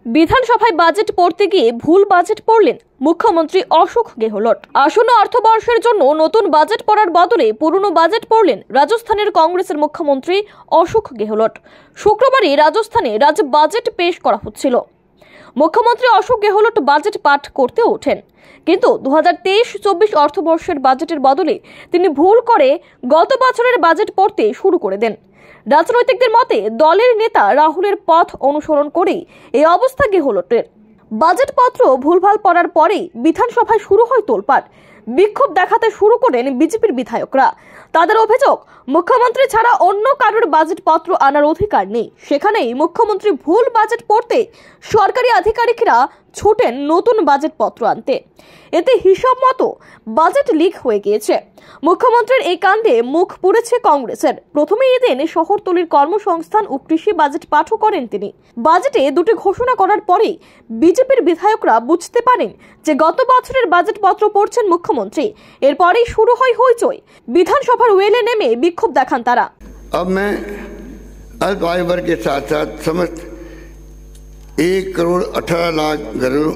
বিধানসভায় বাজেট পড়তে গিয়ে ভুল বাজেট পড়লেন মুখ্যমন্ত্রী অশোক গেহলট। আসন্ন অর্থবর্ষের জন্য নতুন বাজেট পড়ার বদলে পুরনো বাজেট পড়লেন রাজস্থানের কংগ্রেসের মুখ্যমন্ত্রী অশোক গেহলট। শুক্রবারই রাজস্থানে রাজ্য বাজেট পেশ করা হচ্ছিল। মুখ্যমন্ত্রী অশোক গেহলট বাজেট পাঠ করতে ওঠেন, কিন্তু 2023-24 অর্থবর্ষের বাজেটের বদলে তিনি ভুল করে গত বছরের বাজেট পড়তে শুরু করে দেন। রাজনৈতিকদের মতে দলের নেতা রাহুলের পথ অনুসরণ করেই এই অবস্থা গেহলটের। বাজেটপত্র ভুলভাল পড়ার পরেই বিধানসভায় শুরু হয় তোলপাড়। বিক্ষোভ দেখাতে শুরু করেন বিজেপির বিধায়করা। তাদের অভিযোগ, মুখ্যমন্ত্রী ছাড়া অন্য কারোর বাজেটপত্র আনার অধিকার নেই। সেখানেই মুখ্যমন্ত্রী ভুল বাজেট পড়তে সরকারি আধিকারিকরা ছুটেন নতুন বাজেটপত্র আনতে। এতে হিসাব মতো বাজেট লিক হয়ে গিয়েছে। মুখ্যমন্ত্রীর এই কাণ্ডে মুখ পুড়েছে কংগ্রেসের। প্রথমে এদিন শহরতলির কর্মসংস্থান ও কৃষি বাজেট পাঠও করেন তিনি। বাজেটে দুটি ঘোষণা করার পরেই বিজেপির বিধায়করা বুঝতে পারেন যে গত বছরের বাজেটপত্র পড়ছেন মুখ্যমন্ত্রী। এরপরেই শুরু হয় হইচই। বিধানসভার ওয়েলে নেমে বিক্ষোভ দেখান তারা। अब मैं अल्प आयु वर्ग के साथ साथ समस्त 1,18,00,000 घरों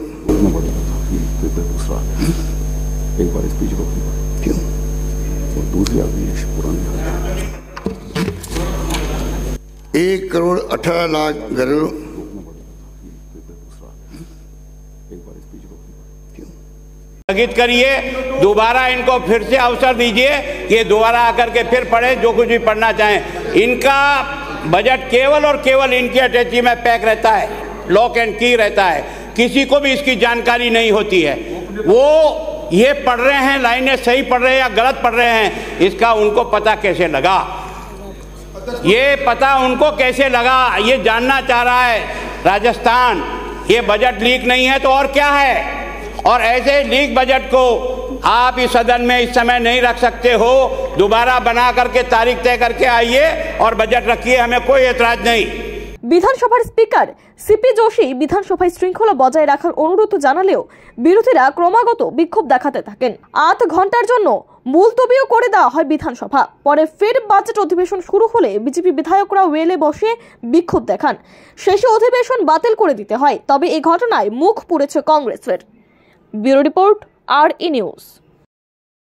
एक बार स्पीच को क्यों और दूसरी आदमी पुरानी 1,18,00,000 घरों स्थगित करिए, दोबारा इनको फिर से अवसर दीजिए कि ये दोबारा आकर के फिर पढ़े जो कुछ भी पढ़ना चाहें। इनका बजट केवल और केवल इनकी अटैची में पैक रहता है, लॉक एंड की रहता है, किसी को भी इसकी जानकारी नहीं होती है। वो ये पढ़ रहे हैं, लाइनें सही पढ़ रहे हैं या गलत पढ़ रहे हैं, इसका उनको पता कैसे लगा? ये पता उनको कैसे लगा, ये जानना चाह रहा है राजस्थान। ये बजट लीक नहीं है तो और क्या है? और ऐसे लीक बजट को आप इस सदन में इस समय नहीं रख सकते हो। दोबारा बना करके तारीख तय करके आइए और बजट रखिए, हमें कोई एतराज नहीं। বিধানসভার স্পিকার সিপি যোশী বিধানসভায় শৃঙ্খলা বজায় রাখার অনুরোধ জানালেও বিরোধীরা ক্রমাগত বিক্ষোভ দেখাতে থাকেন। 8 ঘন্টার জন্য মুলতবিও করে দেওয়া হয় বিধানসভা। পরে ফের বাজেট অধিবেশন শুরু হলে বিজেপি বিধায়করা ওয়েলে বসে বিক্ষোভ দেখান। শেষে অধিবেশন বাতিল করে দিতে হয়। তবে এই ঘটনায় মুখ পুড়েছে কংগ্রেসের। Bureau report, RE news.